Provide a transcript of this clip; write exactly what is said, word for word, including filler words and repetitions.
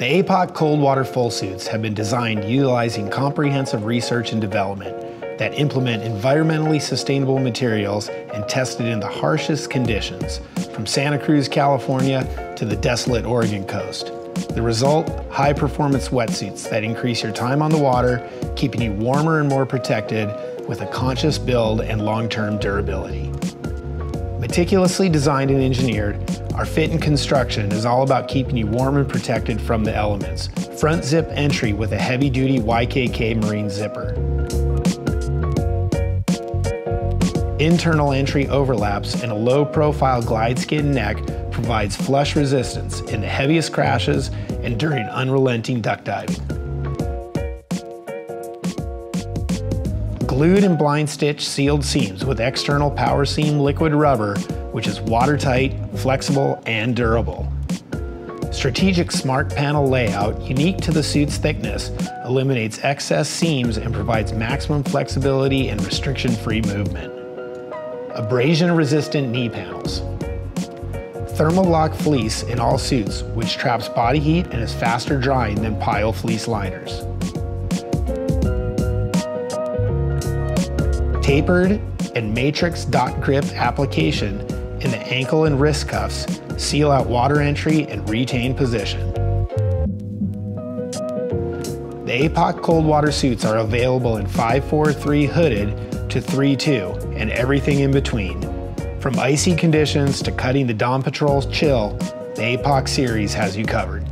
The A P O C cold water full suits have been designed utilizing comprehensive research and development that implement environmentally sustainable materials and tested in the harshest conditions, from Santa Cruz, California to the desolate Oregon coast. The result, high-performance wetsuits that increase your time on the water, keeping you warmer and more protected with a conscious build and long-term durability. Meticulously designed and engineered, our fit and construction is all about keeping you warm and protected from the elements. Front zip entry with a heavy-duty Y K K marine zipper. Internal entry overlaps and a low-profile glide skin neck provides flush resistance in the heaviest crashes and during unrelenting duck diving. Glued and blind stitch sealed seams with external power seam liquid rubber, which is watertight, flexible, and durable. Strategic smart panel layout, unique to the suit's thickness, eliminates excess seams and provides maximum flexibility and restriction-free movement. Abrasion-resistant knee panels. Thermal lock fleece in all suits, which traps body heat and is faster drying than pile fleece liners. Tapered and matrix dot grip application in the ankle and wrist cuffs seal out water entry and retain position. The A P O C cold water suits are available in five four three hooded to three two and everything in between. From icy conditions to cutting the Dawn Patrol's chill, the A P O C series has you covered.